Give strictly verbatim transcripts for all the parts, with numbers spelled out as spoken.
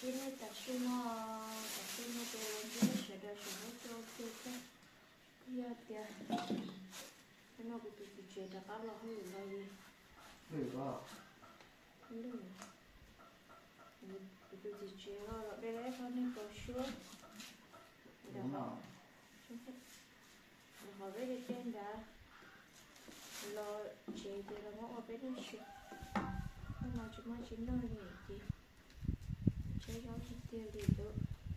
chỉ nên tập trung nó tập trung nó để làm cho nó sẽ được sẽ nó cho cho cái giờ tiền nó cũng bị chuyện đã bắt đầu hơi là gì Được không? Được bị bị chuyện rồi đây đấy con nên có xuống Đúng rồi. họ biết đi trên đã lo chế thì là ngõ ở bên đó chuyện nhưng mà chúng nó chính nơi này thì chế nó chỉ tiêu đi được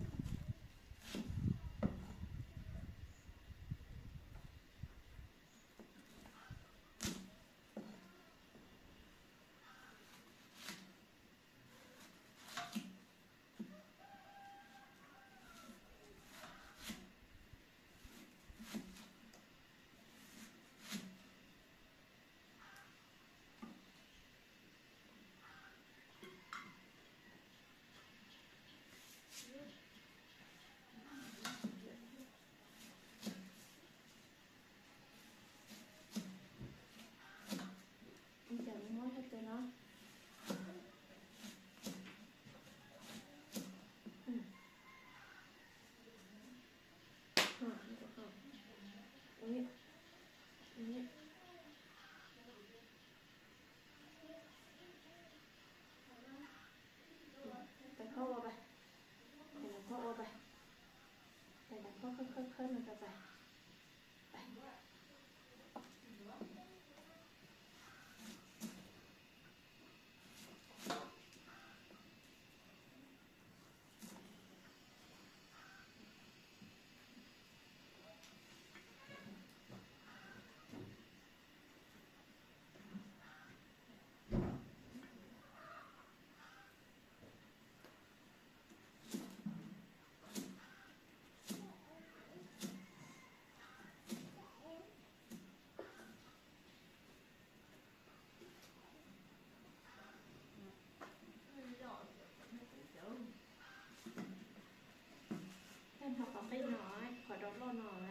họ có cái nói khỏi đốt lo nói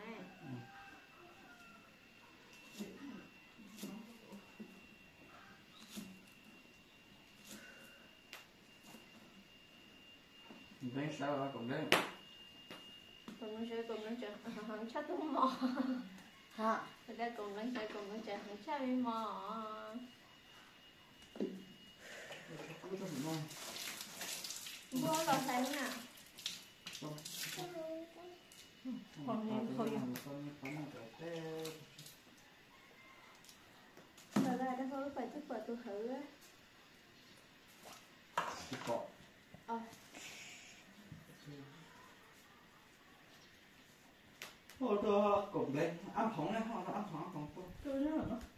Bên sao là cũng đấy. Còn nó chơi cùng nó chơi hắn chắc đúng mò hả? Người ta cùng nó chơi cùng nó chơi hắn chắc đi mò. Bố là thấy nè. Còn em thôi. Giờ ra đó thôi phải tức vợ tôi thử á. Có. Ờ. Thôi tôi cũng lên áp phóng này, họ áp phóng còn tôi tôi nhớ rồi nó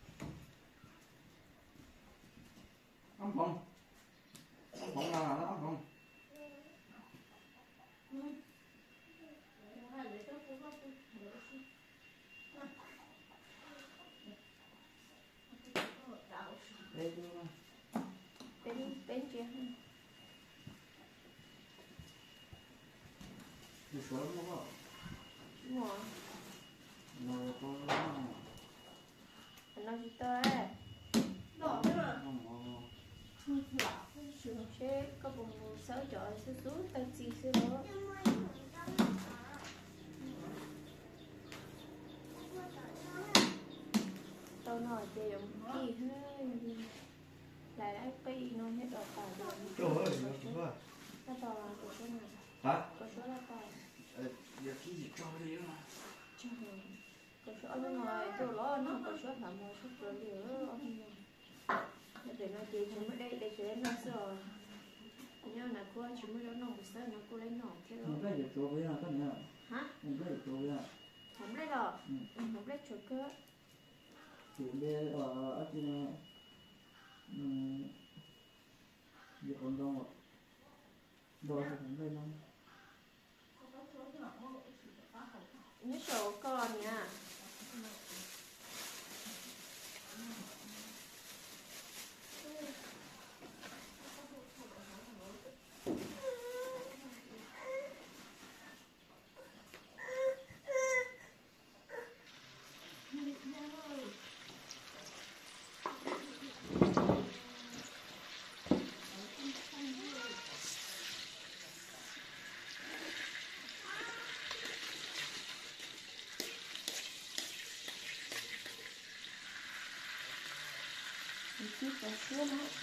áp phóng áp phóng là nó áp phóng đây tôi bên bên kia đi xuống nó có ngồi ngồi có nó gì tới đỏ thế mà chế có bụng sáu chọi sáu sú tay chi sáu đó tao nói thì giống gì hơi lại đã cái nó hết đỏ tỏi rồi trời ơi nó nó tỏi là của số nào hả của số là tỏi giờ cái gì cho đi mà trời của số nó ngoài tôi lo nó của số là một số rồi nữa để nó chỉ thì mới đây để chỉ nó sờ nhớ là cô chỉ mới đó nó bị sờ nó cô lấy nỏ thế rồi không biết được chỗ với nào tất nhá hả không biết được chỗ với nào không lấy rồi không lấy chỗ cơ chủ đề ở ở trên việc còn đâu ạ đâu thì không đây lắm nhớ số con nha Chị có sữa mà chị.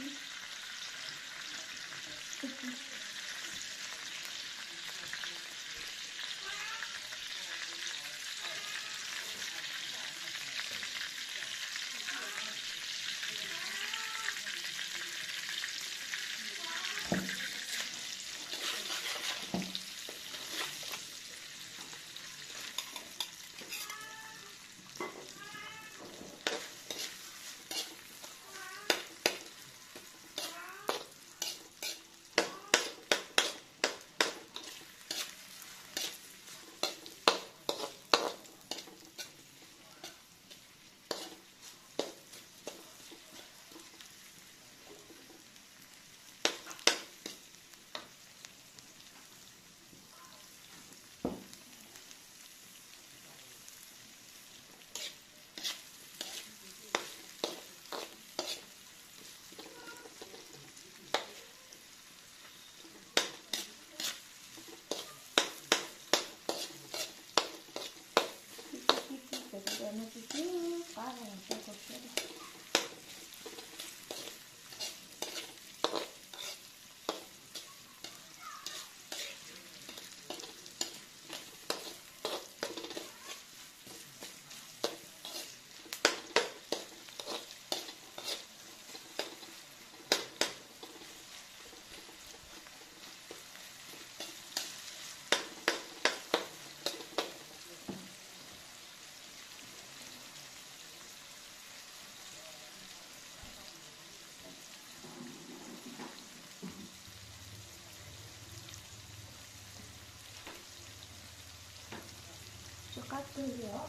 Cắt từ giữa.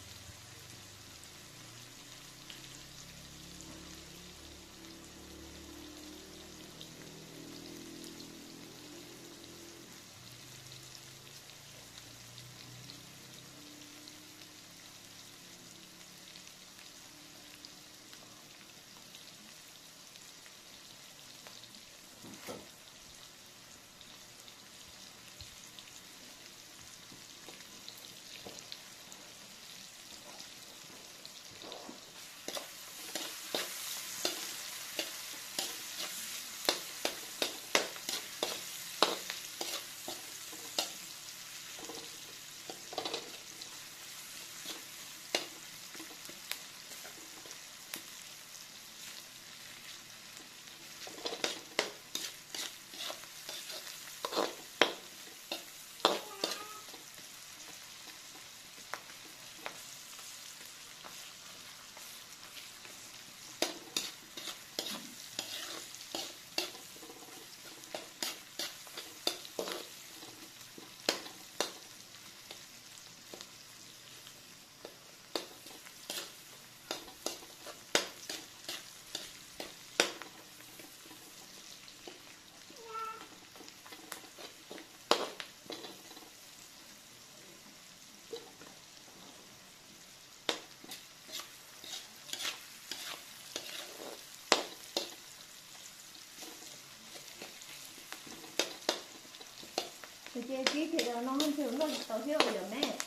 Thì chị chị thì nó không thiếu nó tao thiếu rồi mẹ.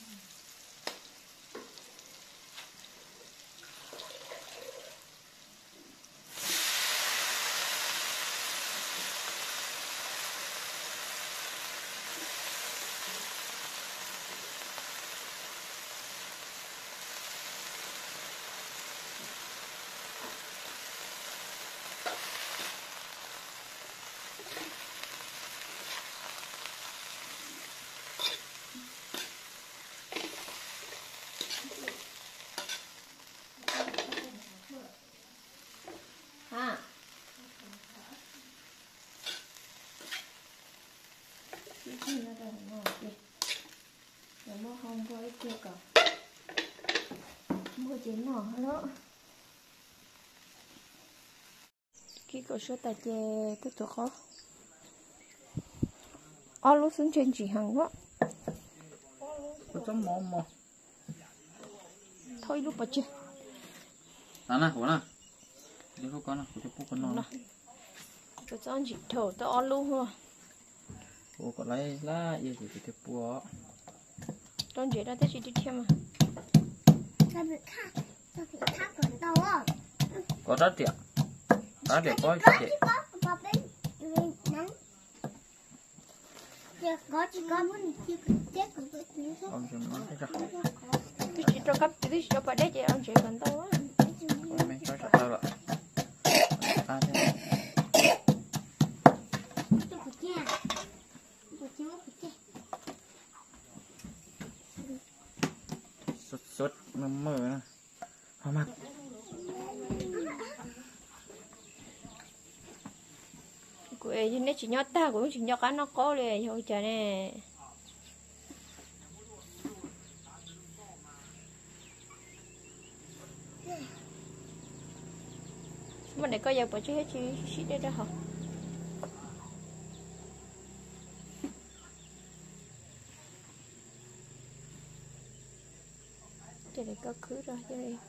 Ha. Cái gì nó đang ngồi kìa. Nó mua không có ít kia cả. Mua chén nỏ đó. Cái cổ số tài chè tiếp tục khó. Ô lúc xuống trên chỉ hàng quá. Có chấm mồm mà. Thôi lúc bà chưa. Đó nè, của nè. Đi không con nè, của cho con non. Tôi cho anh chị thở tôi ăn luôn thôi. Ủa có lấy lá yêu thì cái bùa. Con chị ra tới chị đi thêm mà. Tao bị khát, tao bị khát còn đâu á. có rất tiện rất tiện có chị có chỉ có muốn chỉ chết của tôi ông chừng nó thấy rồi tôi chỉ cho cấp tôi cho bà đấy chị ông chị cần tao á mình cho cho tao rồi ta thế sốt sốt mơ mơ nè hoa mặt của ấy nên chỉ nhót ta cũng chỉ nhót cá nó có liền thôi trời nè mà để coi giờ bỏ chứ hết chi xí đây đó hả để để có khứ rồi cho đi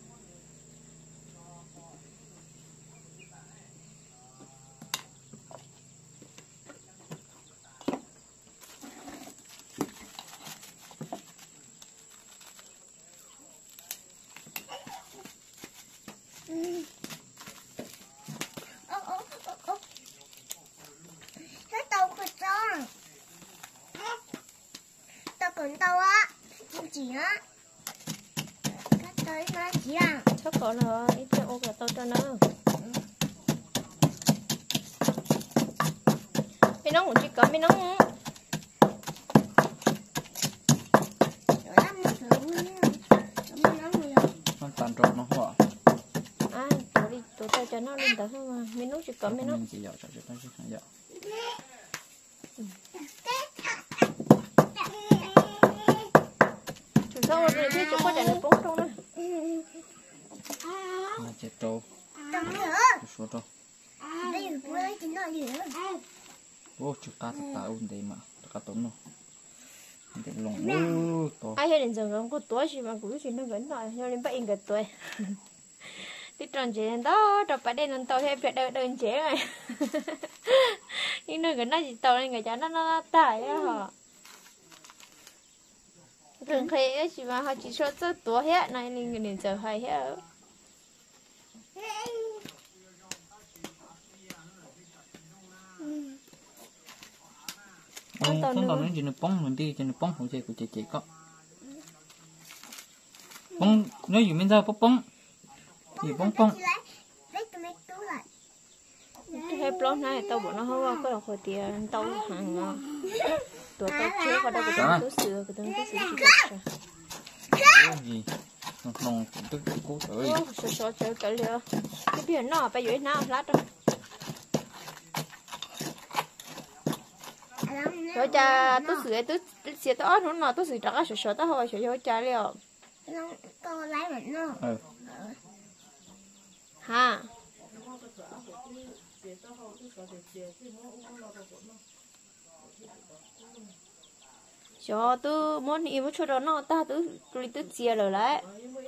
tao á chỉ á cắt tới nó chỉ là chắc có là ít cho ô cả tôi cho nó mấy nó cũng chỉ có mấy nó con tàn trộn nó hỏa à tôi đi tôi tay cho nó lên tới không mà mấy nó chỉ có mấy nó mình chỉ dạo cho chúng ta chỉ dạo sao rồi thì chúng có để được bốn trong đó là chết trâu số trâu ô chú cá thật ta ổn đấy mà cá tôm nó để lồng ô to ai hiện giờ không có tuổi gì mà cũng chỉ nó vẫn rồi cho nên bắt cái tuổi đi tròn chế đó rồi phải đến tàu thêm phải đơn đơn chế này nhưng nó cái nó chỉ tàu này người cha nó nó tải á họ thường khi ấy chỉ mà họ chỉ số rất tuổi hết này nên người đến giờ hay hết không không tàu nó chỉ nó bông mình đi chỉ nó bông không chơi của chị chị có bông nếu dùng bên ra bông bông gì bông bông cái plon này tàu bọn nó không có được hồi tiền tàu hàng tuổi tàu trước và đâu có tàu thứ sửa cái tàu thứ sửa chỉ có gì nó nòng tức cố tới số số chơi cái liệu cái biển nó phải dưới nào lát rồi rồi cha tôi sửa tôi sửa tôi ớt nó tôi sửa cho cái số số tôi hồi sửa cho cha liệu con lấy mình nó ừ ha cho tôi muốn yêu một chút đó nó ta tôi tôi tôi chia rồi đấy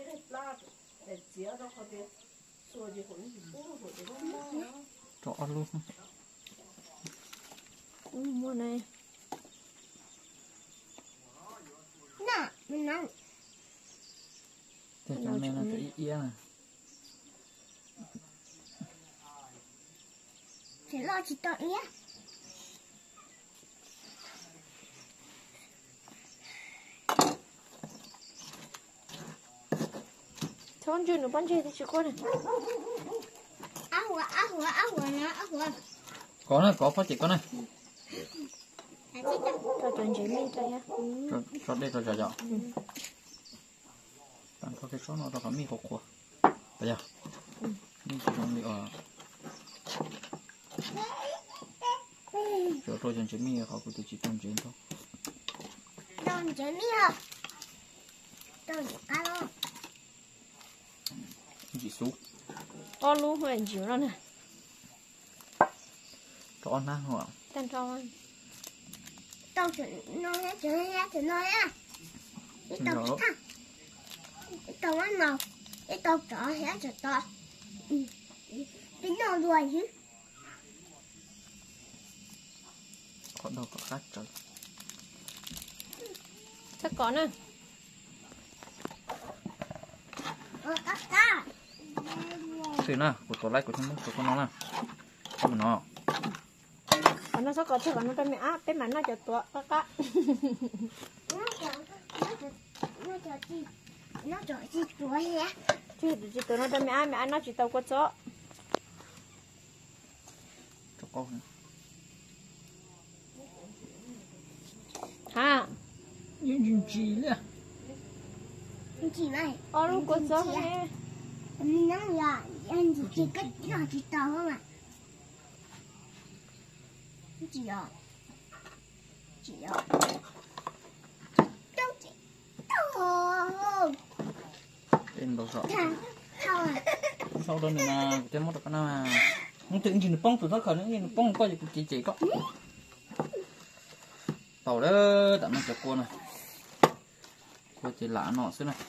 cho luôn mua này nè mình ăn thế cho nên là cái ý này thì lo chỉ tội nhé thôn chưa nữa bán chơi thì chưa có này áo hùa áo hùa áo hùa nè áo hùa có này có phát chỉ có này cho chuyện chơi mi chơi ha cho cho đây cho cho cho bạn có cái số nó có mi có của bây giờ mi chỉ còn đi ở cho tôi chơi mi họ cũng chỉ chơi chơi thôi Don't chơi mi hả Don't cá luôn chỉ số o luôn hồi chịu rồi nè cho ăn ăn hả tan cho ăn tao chuẩn nói hết chuẩn hết chuẩn nói á tao thằng tao ăn nào tao chó hết rồi tao tính nào đuổi chứ có đâu có khác trời chắc có nè ờ cắt ra từ nè của tổ lại của chúng của con nó nè con nó nó sẽ có thể còn nó cho mẹ áp cái mà nó cho tua các các nó cho nó cho nó cho chi nó cho chi tuổi nhé chứ chỉ tụi nó cho mẹ áp mẹ áp nó chỉ tao có chó cho con ha những gì đấy chị này ở đâu có chó nghe mình đang là anh chị chỉ cách nó chỉ tao không à chị à chị à đâu chị đâu bên đầu sọ thằng thằng à sau đó mình là cái món đó là không tự nhiên nó bông tụi nó khởi nó nó bông coi chỉ chỉ có tàu đó tạm nó cho cô này cô chỉ lạ nọ xíu này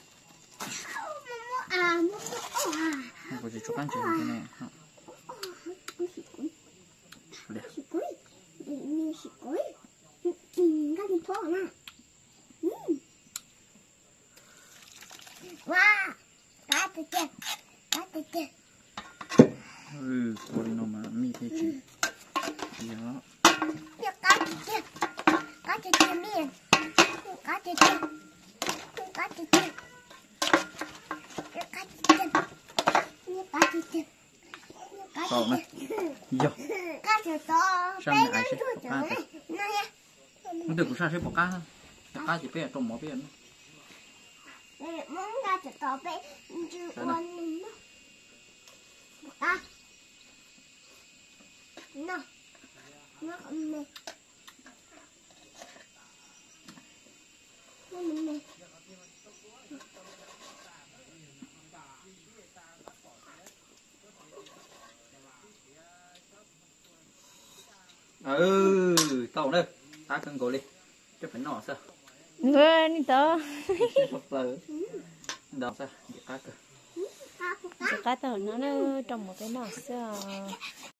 à mua à cô chỉ chụp ăn chỉ cái này xịt cuối như xịt cuối ừ cái gì phố nè wow cá tê tê cá tê tê ừ cô đi nó mà mi thế chị đó cá tê tê cá tê tê miên cá tê tê cá tê tê cá tê tê cá tê tê tàu này giờ cá tê to sang nhà ai chứ ba nó được cũng sang sẽ bỏ cá thôi cá chỉ biết trong mỏ biết muốn ra cho tao bé chưa quan nên nó ta nó nó không nè nó mình nè ừ tàu đây ta cần gọi đi cho phải nọ sao người đi tớ đó sao cá cơ cá tớ nó trong một cái nọ sao